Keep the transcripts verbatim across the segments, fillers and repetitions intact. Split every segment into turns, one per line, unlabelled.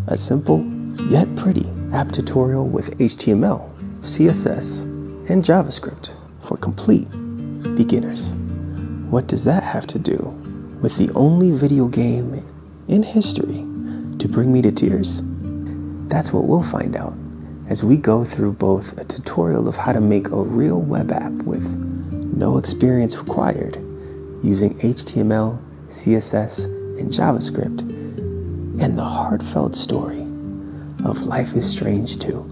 a simple yet pretty app tutorial with H T M L, C S S, and JavaScript for complete beginners. What does that have to do with the only video game in history to bring me to tears? That's what we'll find out as we go through both a tutorial of how to make a real web app with no experience required using H T M L, C S S, and JavaScript, and the heartfelt story of Life is Strange two.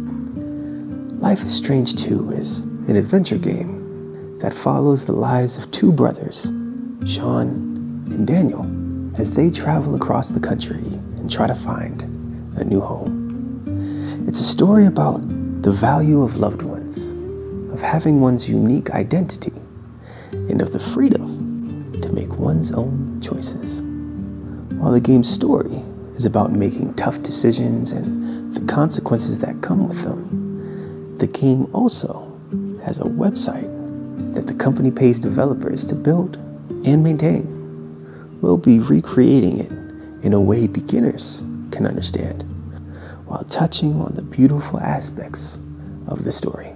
Life is Strange two is an adventure game that follows the lives of two brothers, Sean and Daniel, as they travel across the country and try to find a new home. It's a story about the value of loved ones, of having one's unique identity, and of the freedom to make one's own choices. While the game's story is about making tough decisions and the consequences that come with them, the game also has a website that the company pays developers to build and maintain. We'll be recreating it in a way beginners can understand, while touching on the beautiful aspects of the story.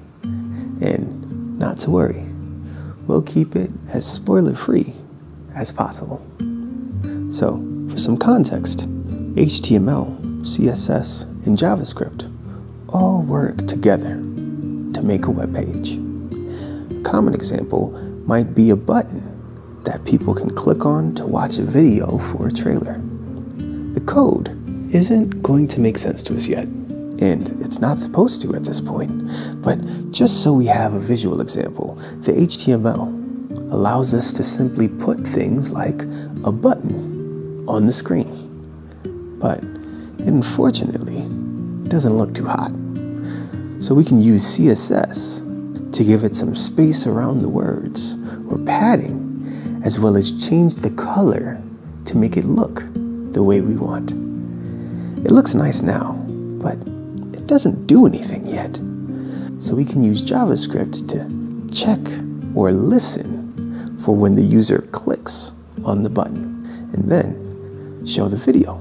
And not to worry, we'll keep it as spoiler-free as possible. So, for some context, H T M L, C S S, and JavaScript all work together to make a web page. A common example might be a button that people can click on to watch a video for a trailer. The code isn't going to make sense to us yet, and it's not supposed to at this point, but just so we have a visual example, the H T M L allows us to simply put things like a button on the screen. But it unfortunately doesn't look too hot. So we can use C S S to give it some space around the words or padding, as well as change the color to make it look the way we want. It looks nice now, but it doesn't do anything yet. So we can use JavaScript to check or listen for when the user clicks on the button, and then show the video.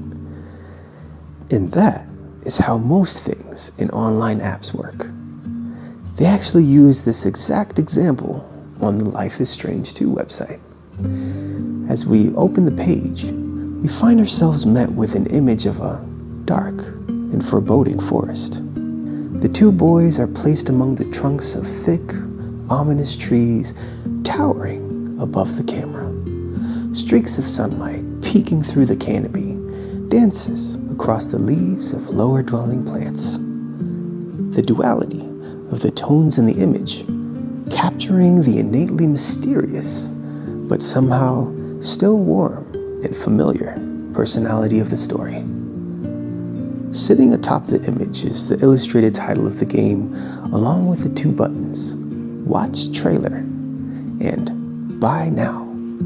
And that is how most things in online apps work. They actually use this exact example on the Life is Strange two website. As we open the page, we find ourselves met with an image of a dark and foreboding forest. The two boys are placed among the trunks of thick, ominous trees towering above the camera. Streaks of sunlight peeking through the canopy dances across the leaves of lower dwelling plants. The duality of the tones in the image, capturing the innately mysterious, but somehow still warm and familiar personality of the story. Sitting atop the image is the illustrated title of the game, along with the two buttons, Watch Trailer and Buy Now.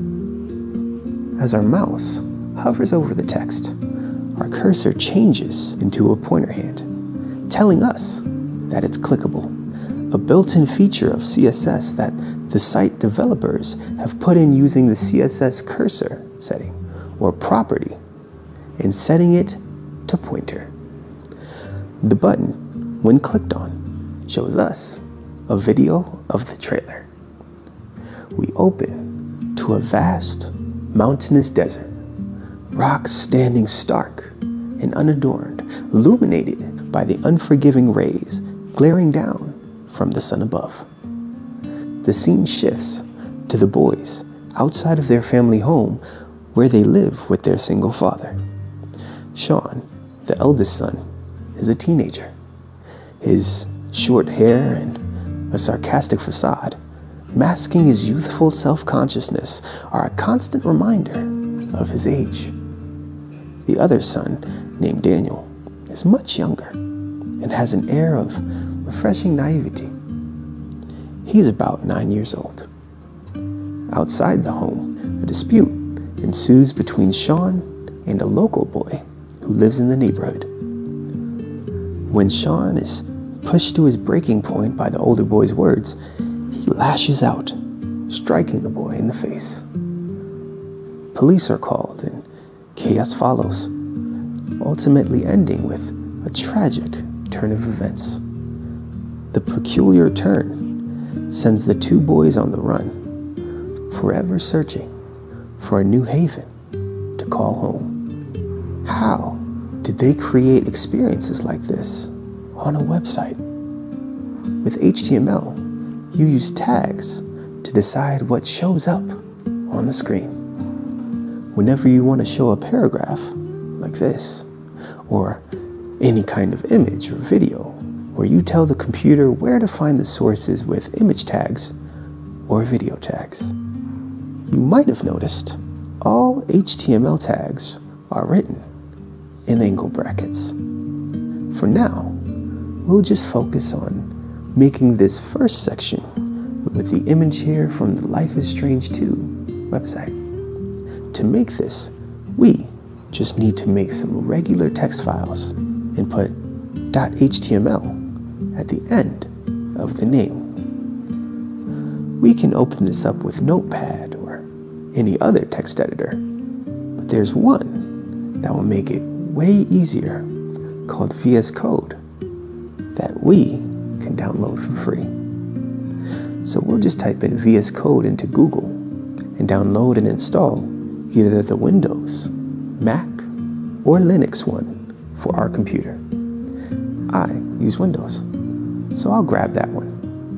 As our mouse hovers over the text, our cursor changes into a pointer hand, telling us that it's clickable, a built-in feature of C S S that the site developers have put in using the C S S cursor setting, or property, and setting it to pointer. The button, when clicked on, shows us a video of the trailer. We open to a vast, mountainous desert, rocks standing stark and unadorned, illuminated by the unforgiving rays glaring down from the sun above. The scene shifts to the boys outside of their family home where they live with their single father. Sean, the eldest son, is a teenager. His short hair and a sarcastic facade, masking his youthful self-consciousness, are a constant reminder of his age. The other son, named Daniel, is much younger and has an air of refreshing naivety. He's about nine years old. Outside the home, a dispute ensues between Sean and a local boy who lives in the neighborhood. When Sean is pushed to his breaking point by the older boy's words, he lashes out, striking the boy in the face. Police are called and chaos follows. ultimately ending with a tragic turn of events. The peculiar turn sends the two boys on the run, forever searching for a new haven to call home. How did they create experiences like this on a website? With H T M L, you use tags to decide what shows up on the screen. Whenever you want to show a paragraph like this, or any kind of image or video, where you tell the computer where to find the sources with image tags or video tags. You might have noticed all H T M L tags are written in angle brackets. For now, we'll just focus on making this first section with the image here from the Life is Strange two website. To make this, we just need to make some regular text files and put .html at the end of the name. We can open this up with Notepad or any other text editor, but there's one that will make it way easier called V S Code that we can download for free. So we'll just type in V S Code into Google and download and install either the Windows, Mac, or Linux one for our computer. I use Windows, so I'll grab that one.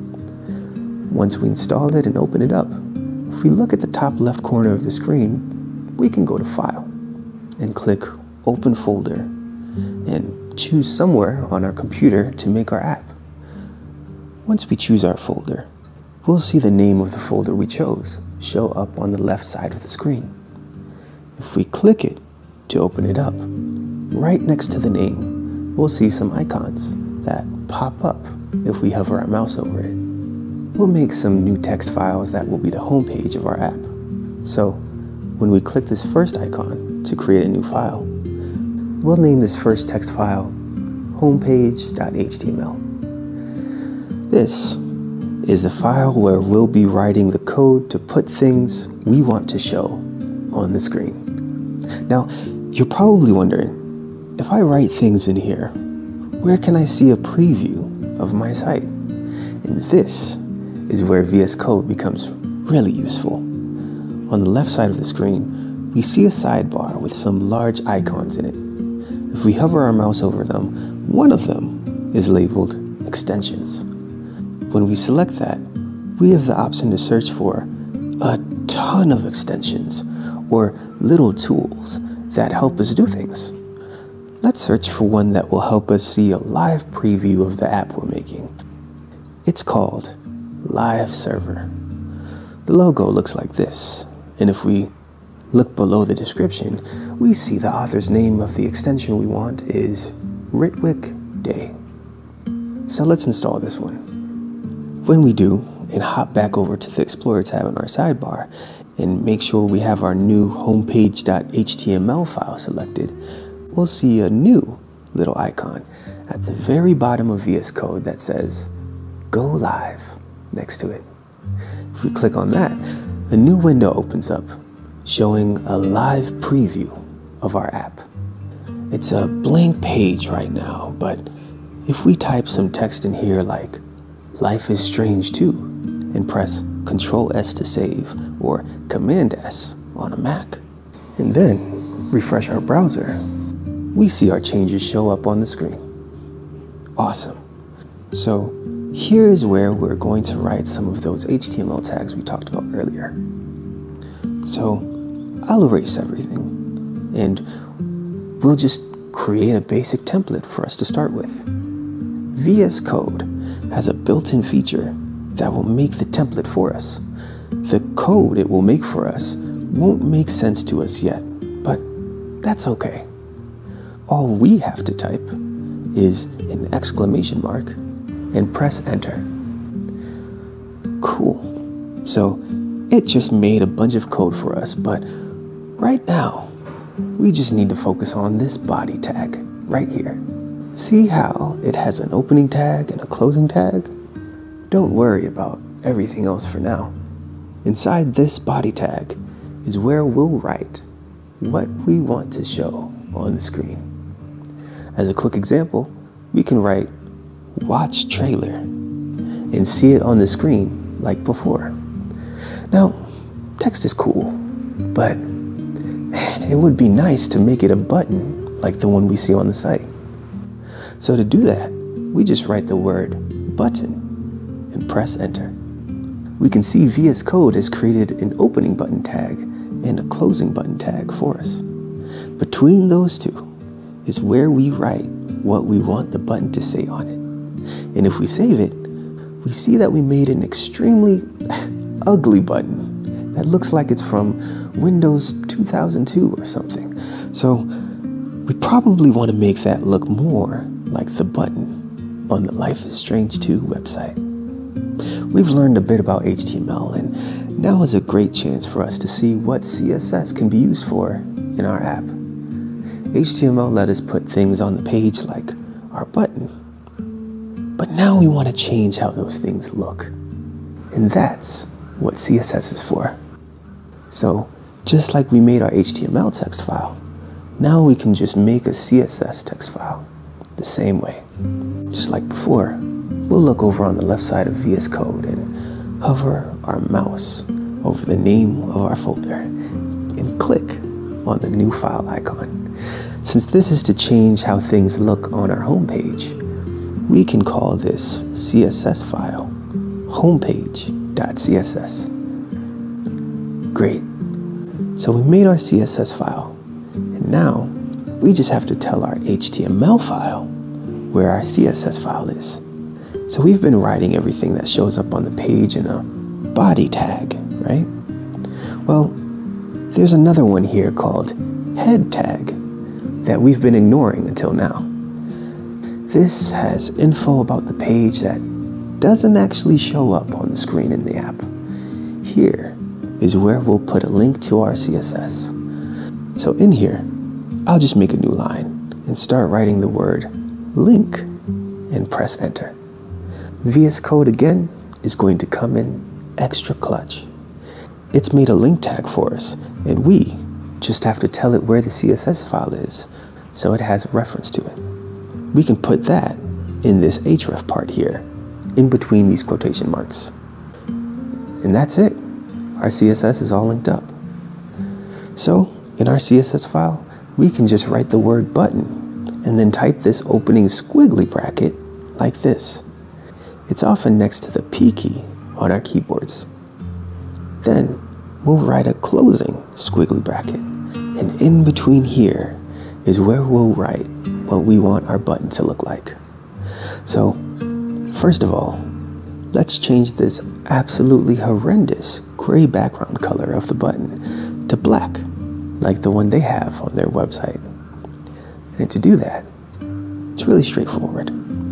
Once we install it and open it up, if we look at the top left corner of the screen, we can go to File and click Open Folder and choose somewhere on our computer to make our app. Once we choose our folder, we'll see the name of the folder we chose show up on the left side of the screen. If we click it to open it up, right next to the name, we'll see some icons that pop up if we hover our mouse over it. We'll make some new text files that will be the home page of our app. So when we click this first icon to create a new file, we'll name this first text file homepage.html. This is the file where we'll be writing the code to put things we want to show on the screen. Now, you're probably wondering, if I write things in here, where can I see a preview of my site? And this is where V S Code becomes really useful. On the left side of the screen, we see a sidebar with some large icons in it. If we hover our mouse over them, one of them is labeled Extensions. When we select that, we have the option to search for a ton of extensions or little tools that help us do things. Let's search for one that will help us see a live preview of the app we're making. It's called Live Server. The logo looks like this, and if we look below the description, we see the author's name of the extension we want is Ritwick Day. So let's install this one. When we do, and hop back over to the Explorer tab in our sidebar, and make sure we have our new homepage.html file selected, we'll see a new little icon at the very bottom of V S Code that says Go Live next to it. If we click on that, a new window opens up showing a live preview of our app. It's a blank page right now, but if we type some text in here like Life is Strange two and press Control S to save or Command S on a Mac, and then refresh our browser, we see our changes show up on the screen. Awesome. So here's where we're going to write some of those H T M L tags we talked about earlier. So I'll erase everything, and we'll just create a basic template for us to start with. V S Code has a built-in feature that will make the template for us. The code it will make for us won't make sense to us yet, but that's okay. All we have to type is an exclamation mark and press enter. Cool. So it just made a bunch of code for us, but right now we just need to focus on this body tag right here. See how it has an opening tag and a closing tag? Don't worry about everything else for now. Inside this body tag is where we'll write what we want to show on the screen. As a quick example, we can write watch trailer and see it on the screen like before. Now, text is cool, but man, it would be nice to make it a button like the one we see on the site. So to do that, we just write the word button and press enter. We can see V S Code has created an opening button tag and a closing button tag for us. Between those two is where we write what we want the button to say on it. And if we save it, we see that we made an extremely ugly button that looks like it's from Windows two thousand two or something. So we probably want to make that look more like the button on the Life is Strange two website. We've learned a bit about H T M L, and now is a great chance for us to see what C S S can be used for in our app. H T M L let us put things on the page like our button, but now we want to change how those things look. And that's what C S S is for. So just like we made our H T M L text file, now we can just make a C S S text file the same way. Just like before, we'll look over on the left side of V S Code and hover our mouse over the name of our folder and click on the new file icon. Since this is to change how things look on our home page, we can call this C S S file homepage.css. Great. So we made our C S S file, and now we just have to tell our H T M L file where our C S S file is. So we've been writing everything that shows up on the page in a body tag, right? Well, there's another one here called head tag that we've been ignoring until now. This has info about the page that doesn't actually show up on the screen in the app. Here is where we'll put a link to our C S S. So in here, I'll just make a new line and start writing the word link and press enter. V S Code again is going to come in extra clutch. It's made a link tag for us, and we just have to tell it where the C S S file is so it has a reference to it. We can put that in this href part here, in between these quotation marks. And that's it. Our C S S is all linked up. So in our C S S file, we can just write the word button and then type this opening squiggly bracket like this. It's often next to the P key on our keyboards. Then we'll write a closing squiggly bracket, and in between here is where we'll write what we want our button to look like. So first of all, let's change this absolutely horrendous gray background color of the button to black, like the one they have on their website. And to do that, it's really straightforward.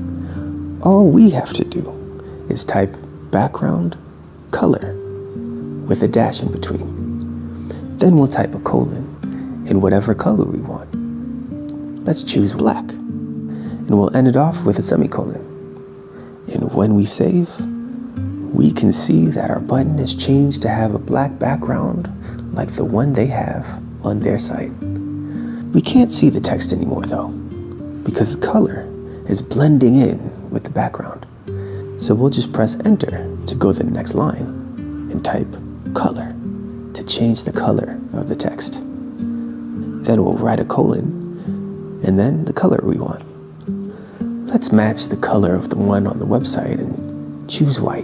All we have to do is type background color with a dash in between. Then we'll type a colon in whatever color we want. Let's choose black, and we'll end it off with a semicolon. And when we save, we can see that our button is changed to have a black background like the one they have on their site. We can't see the text anymore though, because the color is blending in with the background. So we'll just press enter to go to the next line and type color to change the color of the text. Then we'll write a colon and then the color we want. Let's match the color of the one on the website and choose white.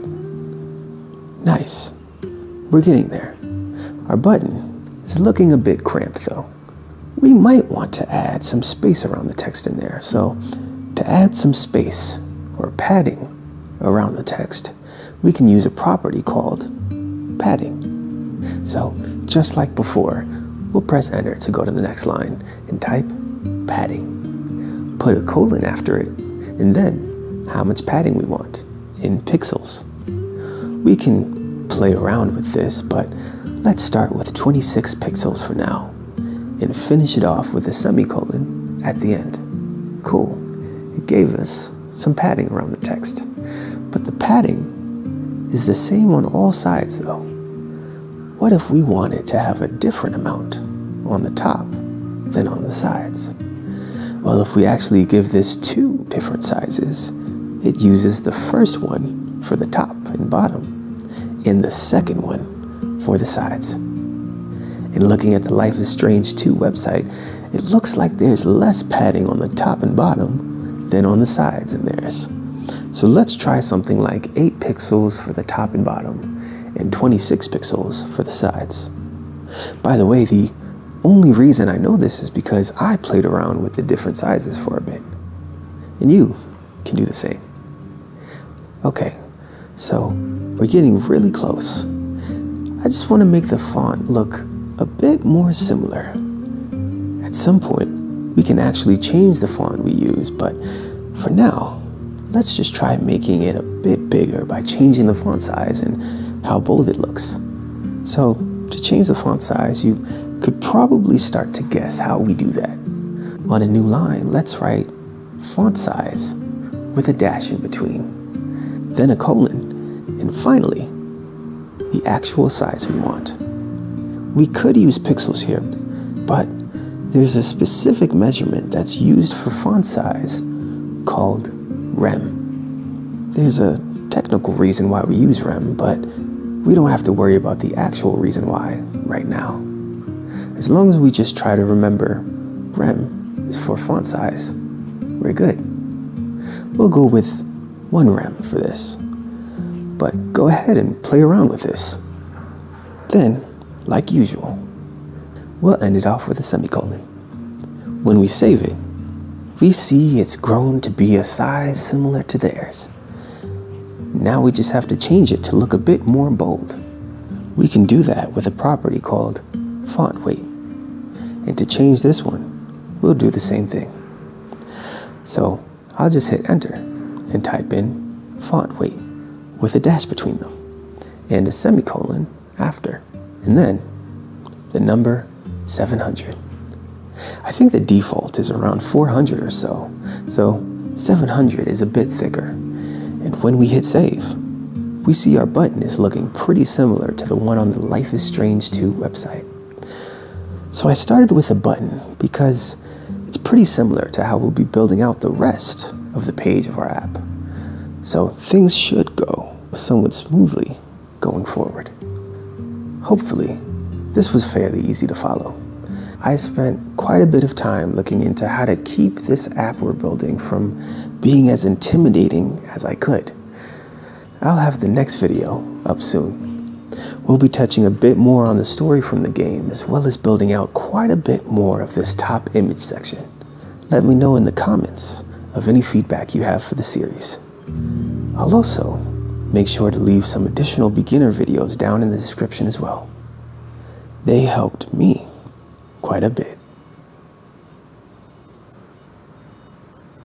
Nice. We're getting there. Our button is looking a bit cramped though. We might want to add some space around the text in there. So to add some space or padding around the text, we can use a property called padding. So just like before, we'll press enter to go to the next line and type padding. Put a colon after it, and then how much padding we want in pixels. We can play around with this, but let's start with twenty-six pixels for now and finish it off with a semicolon at the end. Cool. It gave us some padding around the text. But the padding is the same on all sides though. What if we wanted to have a different amount on the top than on the sides? Well, if we actually give this two different sizes, it uses the first one for the top and bottom, and the second one for the sides. And looking at the Life is Strange two website, it looks like there's less padding on the top and bottom than on the sides in theirs. So let's try something like eight pixels for the top and bottom, and twenty-six pixels for the sides. By the way, the only reason I know this is because I played around with the different sizes for a bit. And you can do the same. Okay, so we're getting really close. I just want to make the font look a bit more similar. At some point, we can actually change the font we use, but for now, let's just try making it a bit bigger by changing the font size and how bold it looks. So, to change the font size, you could probably start to guess how we do that. On a new line, let's write font size with a dash in between, then a colon, and finally, the actual size we want. We could use pixels here, but there's a specific measurement that's used for font size called rem. There's a technical reason why we use rem, but we don't have to worry about the actual reason why right now. As long as we just try to remember rem is for font size, we're good. We'll go with one rem for this, but go ahead and play around with this. Then, like usual, we'll end it off with a semicolon. When we save it, we see it's grown to be a size similar to theirs. Now we just have to change it to look a bit more bold. We can do that with a property called font weight. And to change this one, we'll do the same thing. So I'll just hit enter and type in font weight with a dash between them and a semicolon after, and then the number seven hundred. I think the default is around four hundred or so, so seven hundred is a bit thicker. And when we hit save, we see our button is looking pretty similar to the one on the Life is Strange two website. So I started with a button because it's pretty similar to how we'll be building out the rest of the page of our app. So things should go somewhat smoothly going forward. Hopefully, this was fairly easy to follow. I spent quite a bit of time looking into how to keep this app we're building from being as intimidating as I could. I'll have the next video up soon. We'll be touching a bit more on the story from the game, as well as building out quite a bit more of this top image section. Let me know in the comments of any feedback you have for the series. I'll also make sure to leave some additional beginner videos down in the description as well. They helped me quite a bit.